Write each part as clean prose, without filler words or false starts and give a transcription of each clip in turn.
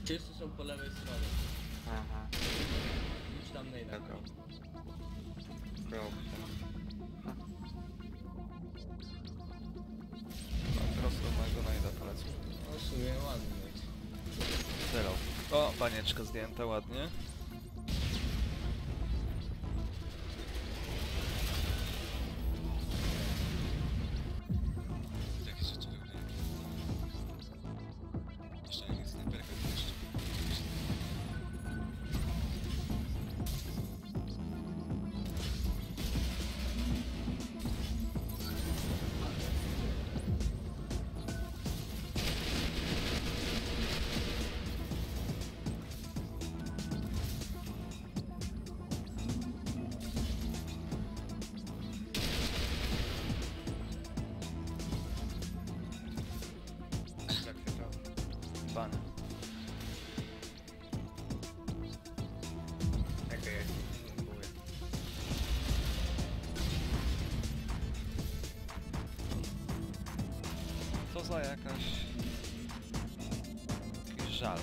Wszyscy są po lewej stronie. Aha. Idź tam nade'a. Taka. Prosto mojego najda polecę. No w sumie ładny. Zero. O, banieczka zdjęta ładnie. Takie rzeczy wyglądają. Jeszcze nie jest snajperka jeszcze. Jak się to? Bania. Jakie jest? Dziękuję. To za jakiś żal.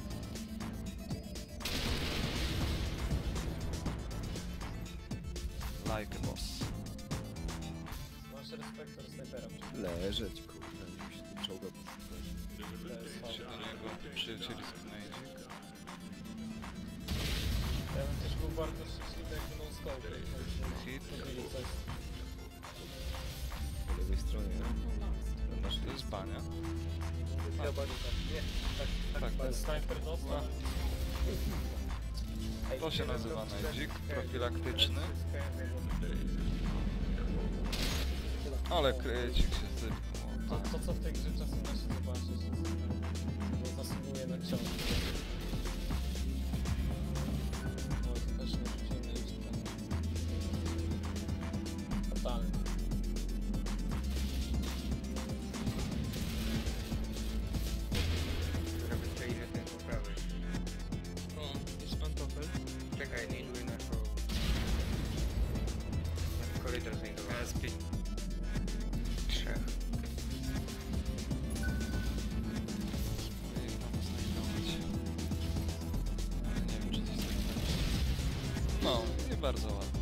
Like a boss. Masz Respector snajpera. Leżeć, kurde, mi się tu czołga poszukać. Do niego przycielisk najdzik. Ja bym też był bardzo szczęśliwy jakby no scope. Hit. Po lewej stronie, nie? Masz To jest bania. Chyba nie. Tak, Ten snajper dostał. to się nazywa najdzik profilaktyczny. Ale krycik się zdypnął. To co w tej grze czasem da się zobaczyć, bo zasługuje na książkę. No to też nie rzucimy liczbę. Fatalnie. Żeby przejrzeć ten po prawej. O, jest pantofel. Czekaj, liczby na korytarz znajdowany. SP. 3. Spróbuję ich tam znajdować. Ale nie wiem, czy to jest tak. No, nie bardzo ładnie.